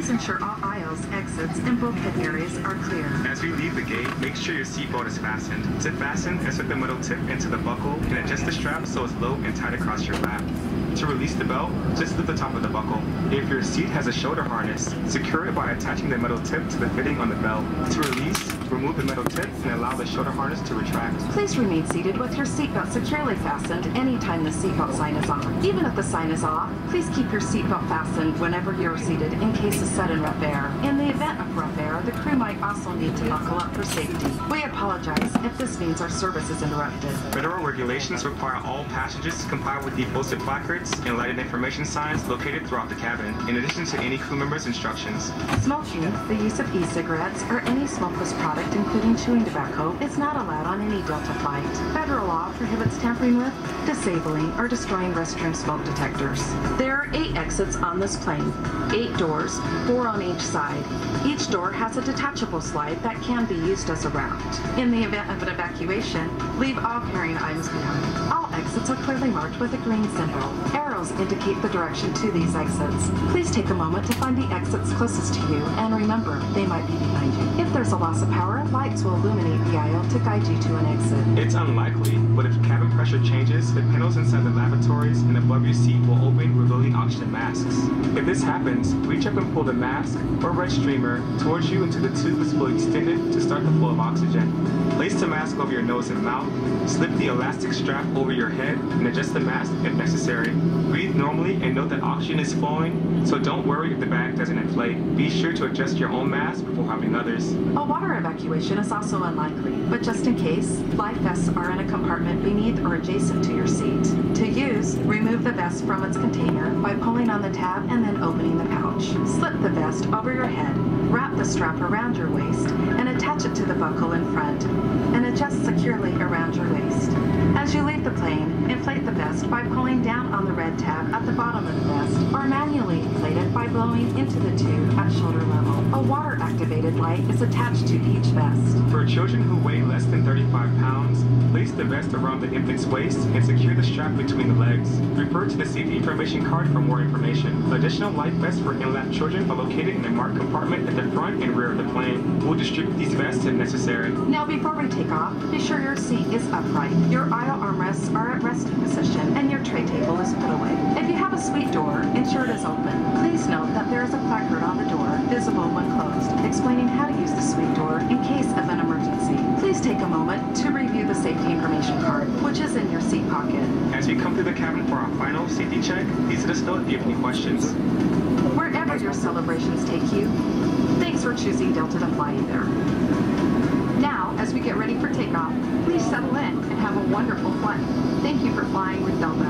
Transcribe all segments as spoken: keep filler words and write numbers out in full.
Please ensure all aisles, exits, and bulkhead areas are clear. As we leave the gate, make sure your seatbelt is fastened. To fasten, insert the middle tip into the buckle and adjust the strap so it's low and tight across your lap. To release the belt, just lift the top of the buckle. If your seat has a shoulder harness, secure it by attaching the metal tip to the fitting on the belt. To release, remove the metal tip and allow the shoulder harness to retract. Please remain seated with your seatbelt securely fastened anytime the seatbelt sign is on. Even if the sign is off, please keep your seatbelt fastened whenever you're seated in case of sudden rough air. In the event of rough air, the crew might also need to buckle up for safety. We apologize if this means our service is interrupted. Federal regulations require all passengers to comply with the posted placards and lighted information signs located throughout the cabin, in addition to any crew member's instructions. Smoking, the use of e-cigarettes, or any smokeless product, including chewing tobacco, is not allowed on any Delta flight. Federal law prohibits tampering with, disabling, or destroying restroom smoke detectors. There are eight exits on this plane, eight doors, four on each side. Each door has a detachable slide that can be used as a raft. In the event of an evacuation, leave all carrying items behind. All exits are clearly marked with a green symbol. Arrows indicate the direction to these exits. Please take a moment to find the exits closest to you, and remember, they might be behind you. If there's a loss of power, lights will illuminate the aisle to guide you to an exit. It's unlikely, but if cabin pressure changes, the panels inside the lavatories and above your seat will open, revealing oxygen masks. If this happens, reach up and pull the mask or red streamer towards you until the tube is fully extended to start the flow of oxygen. Place the mask over your nose and mouth, slip the elastic strap over your head, and adjust the mask if necessary. Breathe normally and note that oxygen is flowing, so don't worry if the bag doesn't inflate. Be sure to adjust your own mask before helping others. A water evacuation is also unlikely, but just in case, life vests are in a compartment beneath or adjacent to your seat. To use, remove the vest from its container by pulling on the tab and then opening the pouch. Slip the vest over your head, wrap the strap around your waist, and attach it to the buckle in front, and adjust securely around your waist. As you leave the plane, inflate the vest by pulling down on the red tab at the bottom of the vest, or manually inflate it by blowing into the tube at shoulder level. A water-activated light is attached to each vest. For children who weigh less than thirty-five pounds, place the vest around the infant's waist and secure the strap between the legs. Refer to the safety information card for more information. Additional life vests for in-lap children are located in a marked compartment at the front and rear of the plane. We'll distribute these vests if necessary. Now, before we take off, be sure your seat is upright. Your aisle armrests are at resting position, and your tray table is put away. If you have a suite door, ensure it is open. Please note that there is a placard on the door, visible when closed, explaining how to use the suite door in case of an emergency. Please take a moment to review the safety information card, which is in your seat pocket. As we come through the cabin for our final safety check, please let us know if you have any questions. Wherever your celebrations take you, thanks for choosing Delta to fly you there. Now, as we get ready for takeoff, please settle in and have a wonderful flight. Thank you for flying with Delta.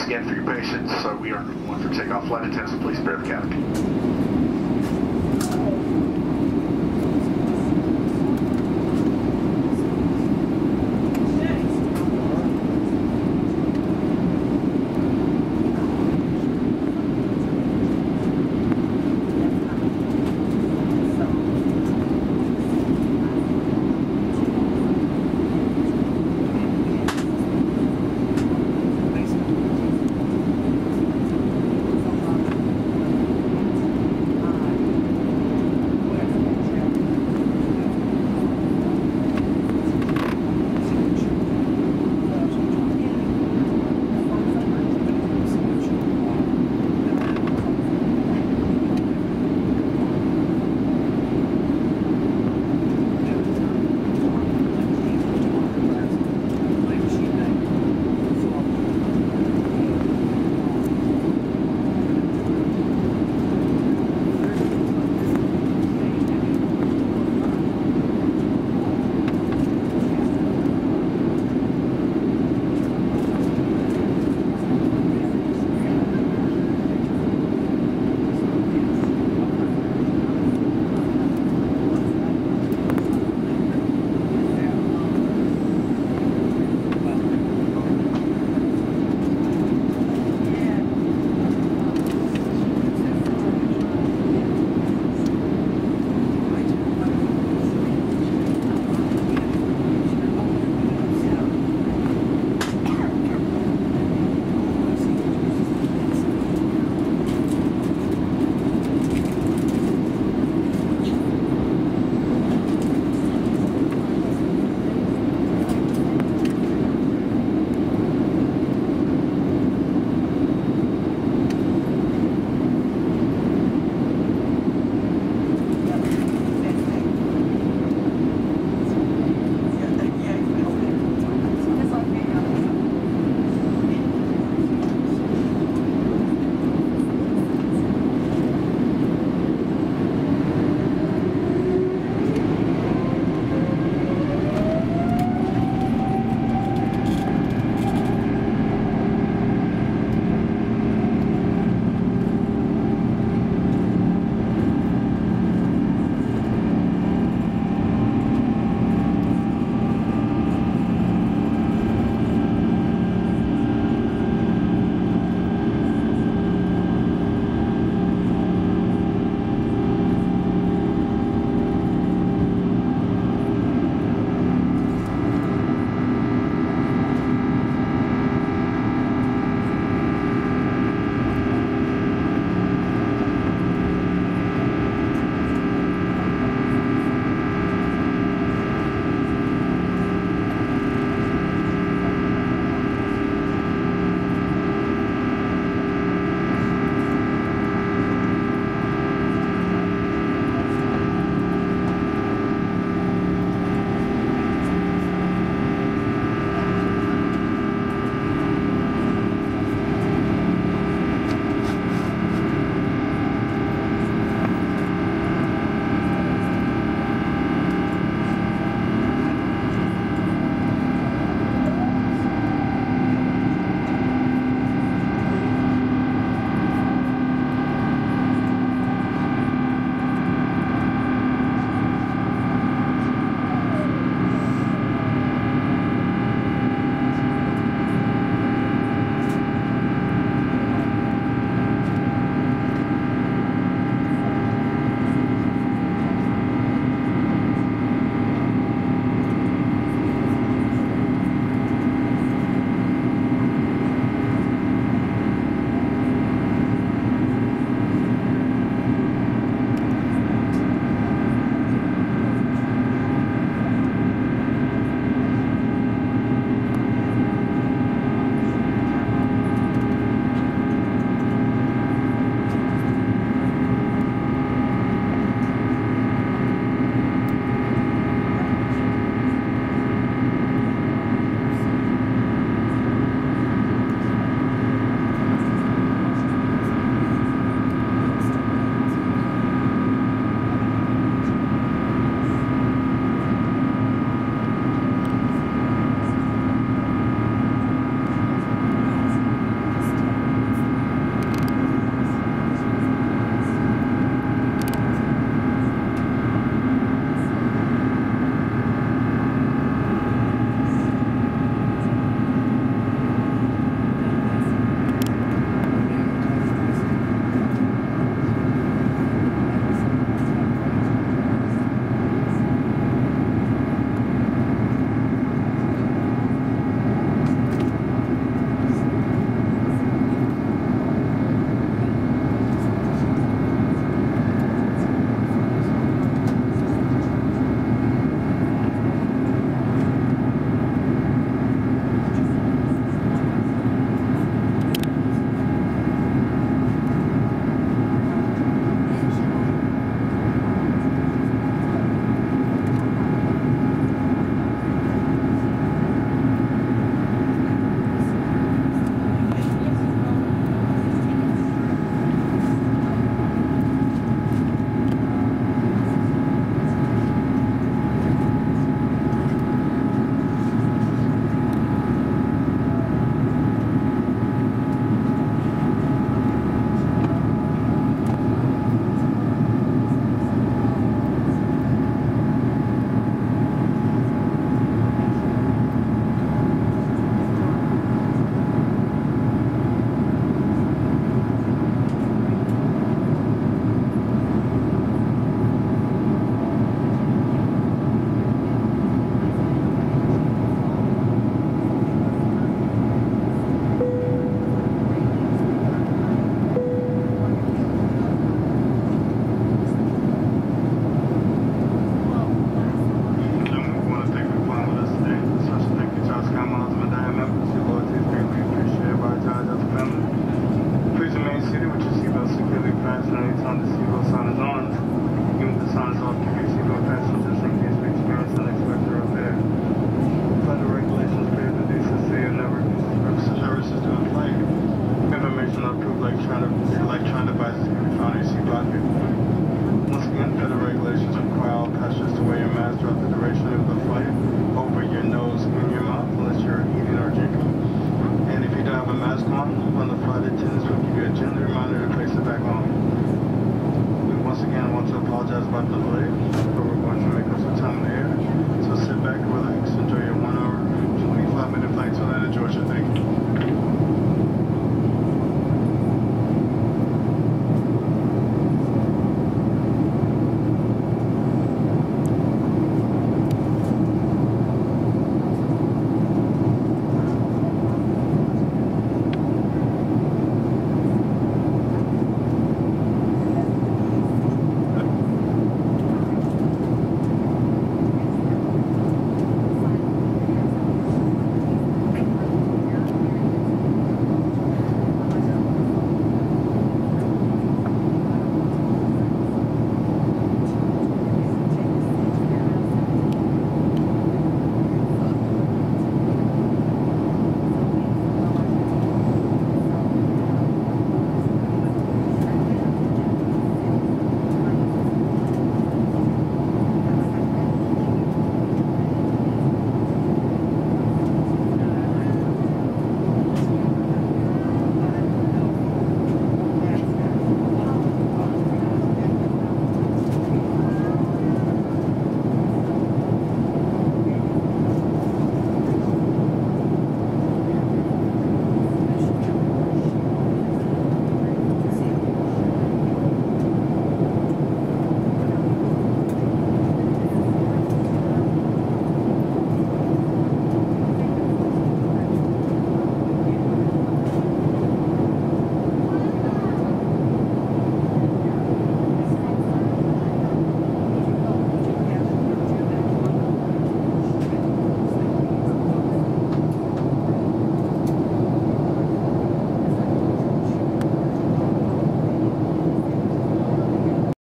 again for your patience. So we are one for takeoff. Flight attendants, please prepare the canopy.